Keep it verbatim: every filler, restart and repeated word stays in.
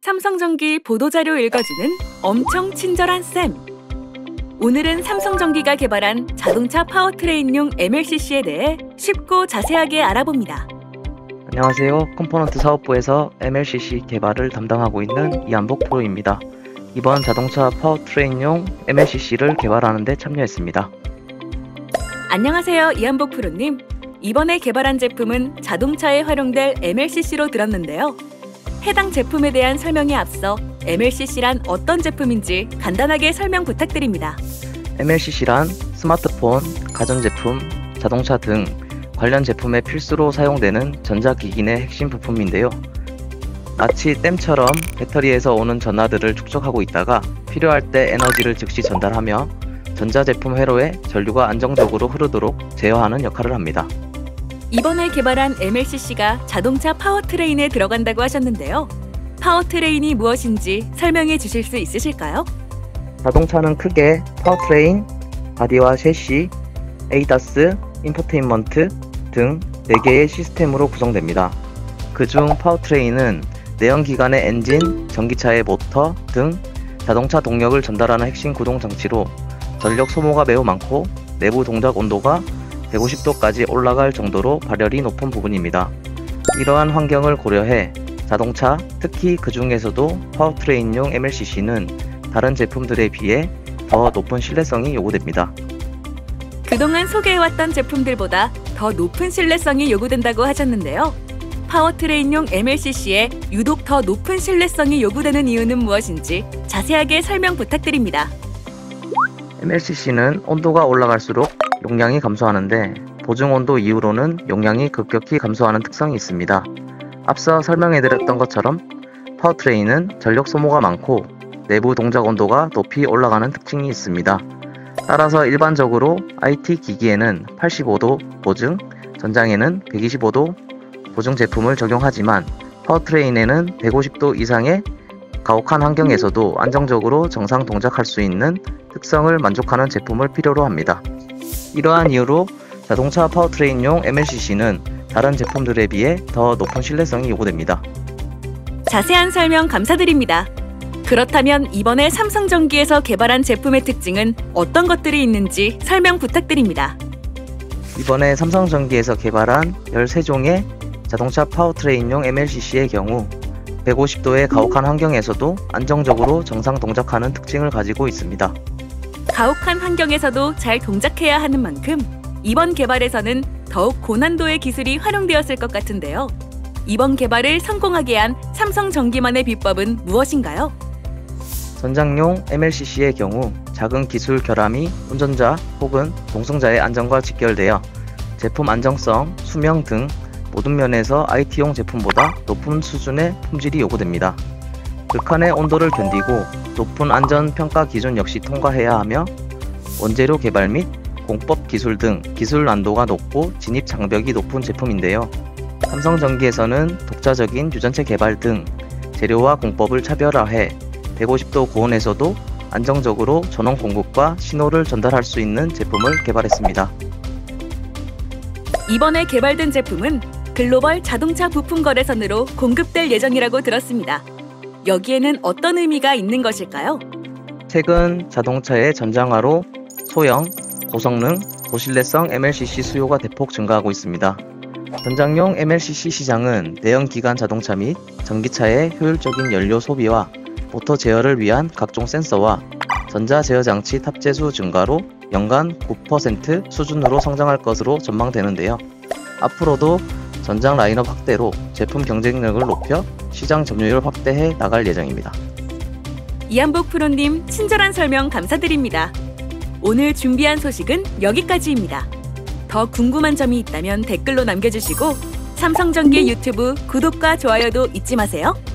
삼성전기 보도자료 읽어주는 엄청 친절한 쌤. 오늘은 삼성전기가 개발한 자동차 파워트레인용 엠엘씨씨에 대해 쉽고 자세하게 알아봅니다. 안녕하세요. 컴포넌트 사업부에서 엠엘씨씨 개발을 담당하고 있는 이한복 프로입니다. 이번 자동차 파워트레인용 엠엘씨씨를 개발하는 데 참여했습니다. 안녕하세요. 이한복 프로님. 이번에 개발한 제품은 자동차에 활용될 엠엘씨씨로 들었는데요. 해당 제품에 대한 설명에 앞서 엠엘씨씨란 어떤 제품인지 간단하게 설명 부탁드립니다. 엠엘씨씨란 스마트폰, 가전제품, 자동차 등 관련 제품의 필수로 사용되는 전자기기 내 핵심 부품인데요. 마치 댐처럼 배터리에서 오는 전하들을 축적하고 있다가 필요할 때 에너지를 즉시 전달하며 전자제품 회로에 전류가 안정적으로 흐르도록 제어하는 역할을 합니다. 이번에 개발한 엠엘씨씨가 자동차 파워트레인에 들어간다고 하셨는데요. 파워트레인이 무엇인지 설명해 주실 수 있으실까요? 자동차는 크게 파워트레인, 바디와 셰시, 에이다스, 인포테인먼트 등 네 개의 시스템으로 구성됩니다. 그중 파워트레인은 내연기관의 엔진, 전기차의 모터 등 자동차 동력을 전달하는 핵심 구동 장치로 전력 소모가 매우 많고 내부 동작 온도가 백오십 도까지 올라갈 정도로 발열이 높은 부분입니다. 이러한 환경을 고려해 자동차, 특히 그 중에서도 파워트레인용 엠엘씨씨는 다른 제품들에 비해 더 높은 신뢰성이 요구됩니다. 그동안 소개해왔던 제품들보다 더 높은 신뢰성이 요구된다고 하셨는데요. 파워트레인용 엠엘씨씨에 유독 더 높은 신뢰성이 요구되는 이유는 무엇인지 자세하게 설명 부탁드립니다. 엠엘씨씨는 온도가 올라갈수록 용량이 감소하는데 보증온도 이후로는 용량이 급격히 감소하는 특성이 있습니다. 앞서 설명해드렸던 것처럼 파워트레인은 전력 소모가 많고 내부 동작 온도가 높이 올라가는 특징이 있습니다. 따라서 일반적으로 아이티 기기에는 팔십오 도 보증, 전장에는 백이십오 도 보증 제품을 적용하지만 파워트레인에는 백오십 도 이상의 가혹한 환경에서도 안정적으로 정상 동작할 수 있는 특성을 만족하는 제품을 필요로 합니다. 이러한 이유로 자동차 파워트레인용 엠엘씨씨는 다른 제품들에 비해 더 높은 신뢰성이 요구됩니다. 자세한 설명 감사드립니다. 그렇다면 이번에 삼성전기에서 개발한 제품의 특징은 어떤 것들이 있는지 설명 부탁드립니다. 이번에 삼성전기에서 개발한 열세 종의 자동차 파워트레인용 엠엘씨씨의 경우 백오십 도의 가혹한 환경에서도 안정적으로 정상 동작하는 특징을 가지고 있습니다. 가혹한 환경에서도 잘 동작해야 하는 만큼 이번 개발에서는 더욱 고난도의 기술이 활용되었을 것 같은데요. 이번 개발을 성공하게 한 삼성전기만의 비법은 무엇인가요? 전장용 엠엘씨씨의 경우 작은 기술 결함이 운전자 혹은 동승자의 안전과 직결되어 제품 안정성, 수명 등 모든 면에서 아이티용 제품보다 높은 수준의 품질이 요구됩니다. 극한의 온도를 견디고 높은 안전평가 기준 역시 통과해야 하며 원재료 개발 및 공법 기술 등 기술 난도가 높고 진입 장벽이 높은 제품인데요. 삼성전기에서는 독자적인 유전체 개발 등 재료와 공법을 차별화해 백오십 도 고온에서도 안정적으로 전원 공급과 신호를 전달할 수 있는 제품을 개발했습니다. 이번에 개발된 제품은 글로벌 자동차 부품 거래선으로 공급될 예정이라고 들었습니다. 여기에는 어떤 의미가 있는 것일까요? 최근 자동차의 전장화로 소형, 고성능, 고신뢰성 엠엘씨씨 수요가 대폭 증가하고 있습니다. 전장용 엠엘씨씨 시장은 내연기관 자동차 및 전기차의 효율적인 연료 소비와 모터 제어를 위한 각종 센서와 전자 제어 장치 탑재수 증가로 연간 구 퍼센트 수준으로 성장할 것으로 전망되는데요. 앞으로도 전장 라인업 확대로 제품 경쟁력을 높여 시장 점유율을 확대해 나갈 예정입니다. 이한복 프로님, 친절한 설명 감사드립니다. 오늘 준비한 소식은 여기까지입니다. 더 궁금한 점이 있다면 댓글로 남겨주시고 삼성전기 유튜브 구독과 좋아요도 잊지 마세요.